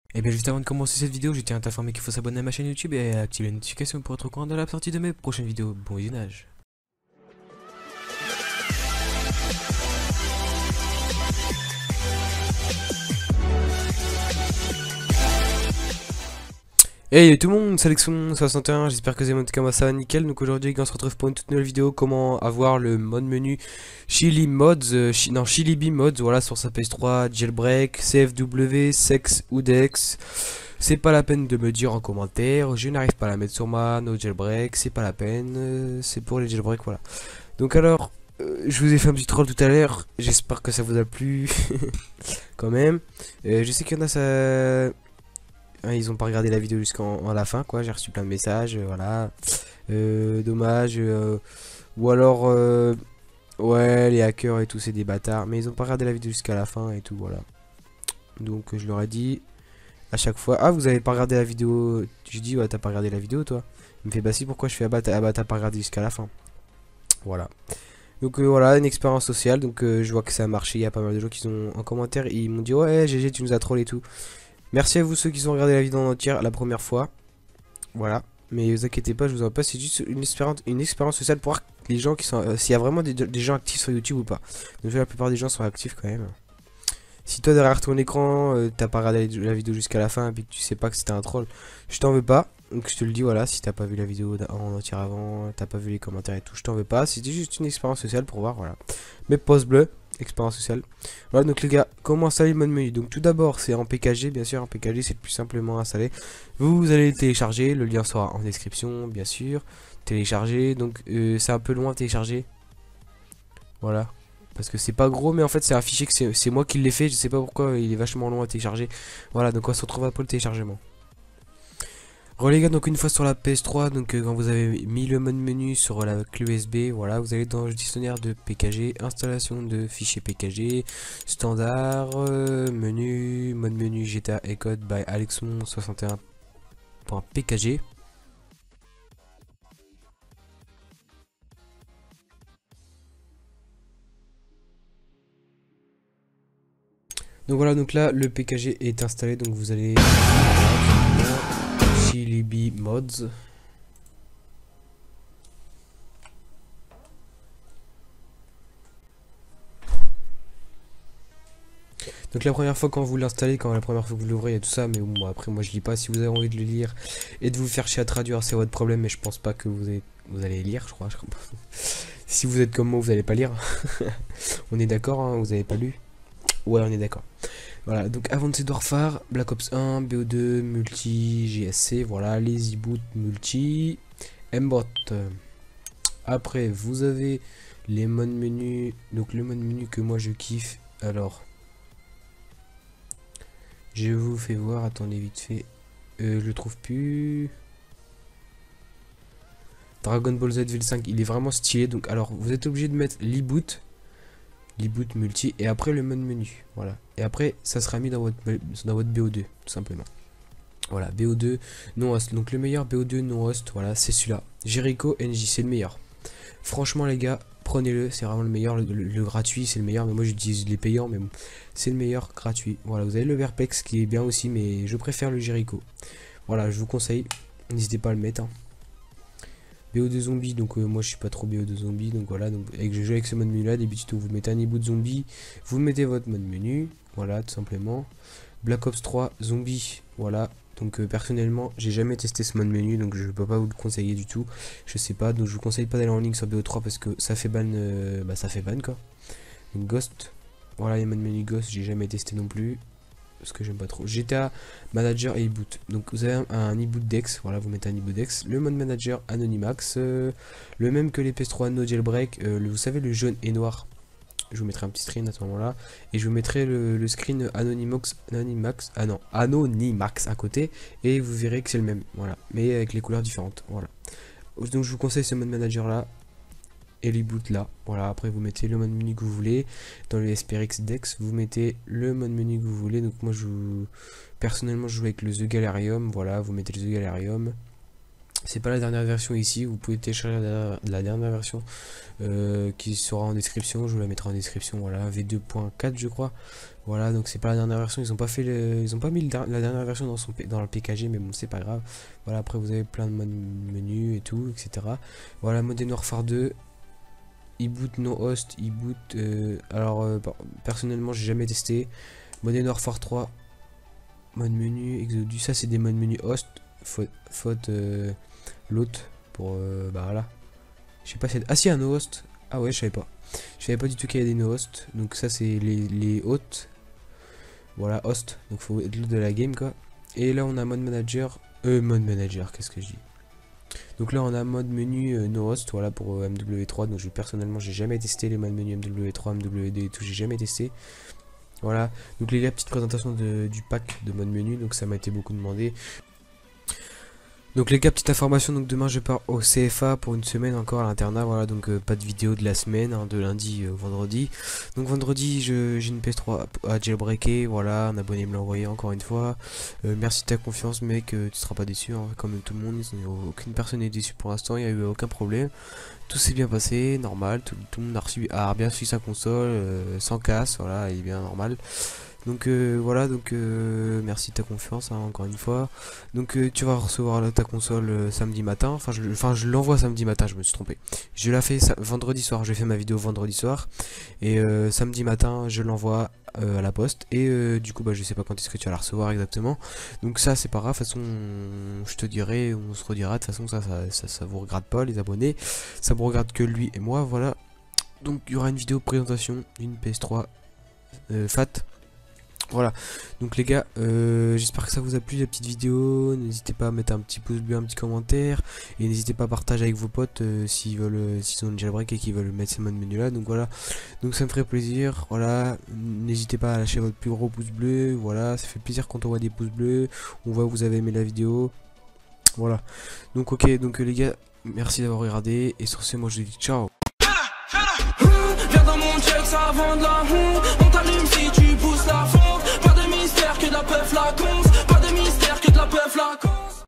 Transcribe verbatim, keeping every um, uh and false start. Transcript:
Et bien juste avant de commencer cette vidéo, je tiens à t'informer qu'il faut s'abonner à ma chaîne YouTube et activer les notifications pour être au courant de la sortie de mes prochaines vidéos. Bon visionnage. Hey tout le monde, c'est Alexon soixante et un, j'espère que vous avez monté comme ça va nickel. Donc aujourd'hui on se retrouve pour une toute nouvelle vidéo, comment avoir le mode menu Chili Mods, euh, chi- non Chilibi Mods, voilà sur sa P S trois, jailbreak, C F W, Sex ou Dex. C'est pas la peine de me dire en commentaire, je n'arrive pas à la mettre sur ma no jailbreak, c'est pas la peine, euh, c'est pour les jailbreak, voilà. Donc alors, euh, je vous ai fait un petit troll tout à l'heure, j'espère que ça vous a plu, quand même. Euh, je sais qu'il y en a ça... Hein, ils ont pas regardé la vidéo jusqu'en la fin, quoi. J'ai reçu plein de messages, euh, voilà. Euh, dommage. euh, ou alors, euh, ouais, les hackers et tout, c'est des bâtards. Mais ils ont pas regardé la vidéo jusqu'à la fin et tout, voilà. Donc, euh, je leur ai dit à chaque fois, ah, vous avez pas regardé la vidéo. Je dis, ouais, t'as pas regardé la vidéo, toi. Il me fait, bah si, pourquoi je fais, ah bah t'as ah bah, t'as pas regardé jusqu'à la fin. Voilà. Donc, euh, voilà, une expérience sociale. Donc, euh, je vois que ça a marché. Il y a pas mal de gens qui sont en commentaire. Ils m'ont dit, ouais, G G, tu nous as troll et tout. Merci à vous ceux qui ont regardé la vidéo en entière la première fois. Voilà. Mais vous inquiétez pas, je vous en passe, c'est juste une expérience, une expérience sociale pour voir les gens qui sont. Euh, s'il y a vraiment des, des gens actifs sur YouTube ou pas. Donc la plupart des gens sont actifs quand même. Si toi derrière ton écran, euh, t'as pas regardé la vidéo jusqu'à la fin et puis que tu sais pas que c'était un troll, je t'en veux pas. Donc je te le dis, voilà, si t'as pas vu la vidéo en entière avant, t'as pas vu les commentaires et tout, je t'en veux pas. C'était juste une expérience sociale pour voir, voilà. Mes pouces bleus, expérience sociale. Voilà, donc les gars, comment installer le mode menu? Donc tout d'abord, c'est en P K G, bien sûr, en P K G c'est le plus simplement à installer. Vous allez le télécharger, le lien sera en description, bien sûr. Télécharger, donc euh, c'est un peu loin à télécharger. Voilà. Parce que c'est pas gros, mais en fait c'est un fichier que c'est moi qui l'ai fait, je sais pas pourquoi il est vachement long à télécharger. Voilà, donc on se retrouve après le téléchargement. Bon les gars, donc une fois sur la P S trois, donc euh, quand vous avez mis le mode menu sur la clé U S B, voilà, vous allez dans le dictionnaire de P K G, installation de fichiers P K G, standard, euh, menu, mode menu G T A Ecode by Alexon soixante et un.pkg. Donc voilà, donc là le P K G est installé, donc vous allez Chilibi Mods. Donc la première fois quand vous l'installez, quand la première fois que vous l'ouvrez, il y a tout ça, mais bon, après moi je lis pas. Si vous avez envie de le lire et de vous faire chier à traduire, c'est votre problème, mais je pense pas que vous, avez, vous allez lire, je crois. Je crois pas. Si vous êtes comme moi, vous allez pas lire. On est d'accord, hein, vous avez pas lu? Ouais, on est d'accord. Voilà, donc Advanced Warfare, Black Ops un, B O deux, Multi, G S C, voilà, les e-boot Multi, Mbot. Après, vous avez les modes menus. Donc le mode menu que moi je kiffe, alors... Je vous fais voir, attendez vite fait. Euh, je le trouve plus. Dragon Ball Z V cinq, il est vraiment stylé. Donc, alors, vous êtes obligé de mettre l'e-boot, l'e-boot multi, et après le mode menu. Voilà. Et après, ça sera mis dans votre, dans votre B O deux, tout simplement. Voilà, B O deux non host. Donc, le meilleur B O deux non host, voilà, c'est celui-là. Jericho N J, c'est le meilleur. Franchement, les gars, prenez-le, c'est vraiment le meilleur. Le, le, le gratuit, c'est le meilleur. Mais moi, j'utilise les payants, mais bon, c'est le meilleur gratuit. Voilà, vous avez le Verpex qui est bien aussi, mais je préfère le Jericho. Voilà, je vous conseille, n'hésitez pas à le mettre. Hein. B O deux zombie, donc euh, moi je suis pas trop B O deux zombie, donc voilà, donc avec, je joue avec ce mode menu là, d'habitude vous mettez un e-boot zombie, vous mettez votre mode menu, voilà, tout simplement. Black Ops trois zombie, voilà. Donc euh, personnellement, j'ai jamais testé ce mode menu, donc je peux pas vous le conseiller du tout. Je sais pas, donc je vous conseille pas d'aller en ligne sur B O trois parce que ça fait ban, euh, bah ça fait ban quoi. Donc Ghost, voilà les modes menu Ghost, j'ai jamais testé non plus. Parce que j'aime pas trop. G T A Manager et e-boot. Donc vous avez un, un e-boot Dex, voilà, vous mettez un e-boot Dex. Le mode manager Anonymax, euh, le même que les P S trois no jailbreak, euh, le, vous savez le jaune et noir. Je vous mettrai un petit screen à ce moment là. Et je vous mettrai le, le screen Anonymax, Anonymax, ah non, Anonymax à côté. Et vous verrez que c'est le même, voilà. Mais avec les couleurs différentes, voilà. Donc je vous conseille ce mode manager là. Et les boots là, voilà, après vous mettez le mode menu que vous voulez. Dans le S P R X Dex, vous mettez le mode menu que vous voulez. Donc moi je personnellement je joue avec le The Galarium, voilà, vous mettez le The Galarium. C'est pas la dernière version ici, vous pouvez télécharger la, la dernière version euh, qui sera en description, je vous la mettrai en description, voilà, V deux point quatre je crois. Voilà, donc c'est pas la dernière version, ils ont pas fait le, ils ont pas mis le, la dernière version dans, son, dans le P K G, mais bon c'est pas grave. Voilà, après vous avez plein de modes menus et tout, et cetera. Voilà, Modern Warfare deux, e-boot no host, e-boot, euh, alors euh, personnellement j'ai jamais testé. Modern Warfare trois, mode menu, Exodus, ça c'est des modes menu host, faute, faute euh, l'autre pour euh, bah voilà, je sais pas si ah si un host, ah ouais je savais pas, je savais pas du tout qu'il y avait des no host, donc ça c'est les, les hôtes, voilà host, donc faut être l'autre de la game quoi. Et là on a mode manager, euh mode manager, qu'est-ce que je dis, donc là on a mode menu euh, no host, voilà pour euh, M W trois, donc je personnellement j'ai jamais testé les modes menu M W trois, M W deux et tout, j'ai jamais testé. Voilà, donc les gars, petite présentation de, du pack de mode menu, donc ça m'a été beaucoup demandé. Donc les gars, petite information, donc demain je pars au C F A pour une semaine encore à l'internat, voilà, donc euh, pas de vidéo de la semaine, hein, de lundi au euh, vendredi. Donc vendredi j'ai une P S trois à jailbreaker, voilà, un abonné me l'a envoyé encore une fois. Euh, merci de ta confiance mec, euh, tu seras pas déçu, hein, comme tout le monde, aucune personne n'est déçue pour l'instant, il n'y a eu aucun problème. Tout s'est bien passé, normal, tout, tout le monde a, reçu, a bien suivi sa console, euh, sans casse, voilà, il est bien normal. Donc euh, voilà, donc euh, merci de ta confiance, hein, encore une fois. Donc euh, tu vas recevoir là, ta console euh, samedi matin, enfin je, enfin, je l'envoie samedi matin, je me suis trompé. Je l'ai fait vendredi soir, j'ai fait ma vidéo vendredi soir. Et euh, samedi matin, je l'envoie euh, à la poste. Et euh, du coup, bah, je sais pas quand est-ce que tu vas la recevoir exactement. Donc ça, c'est pas grave, de toute façon, je te dirai, on se redira. De toute façon, ça, ça, ça, ça vous regarde pas, les abonnés. Ça vous regarde que lui et moi, voilà. Donc il y aura une vidéo de présentation d'une P S trois euh, Fat. Voilà, donc les gars, euh, j'espère que ça vous a plu la petite vidéo, n'hésitez pas à mettre un petit pouce bleu, un petit commentaire, et n'hésitez pas à partager avec vos potes euh, s'ils veulent, euh, s'ils ont une jailbreak et qu'ils veulent mettre ces modes menu là, donc voilà, donc ça me ferait plaisir, voilà, n'hésitez pas à lâcher votre plus gros pouce bleu, voilà, ça fait plaisir quand on voit des pouces bleus, on voit que vous avez aimé la vidéo, voilà, donc ok, donc euh, les gars, merci d'avoir regardé, et sur ce, moi je vous dis ciao. Viens dans mon check, ça vend de la honte.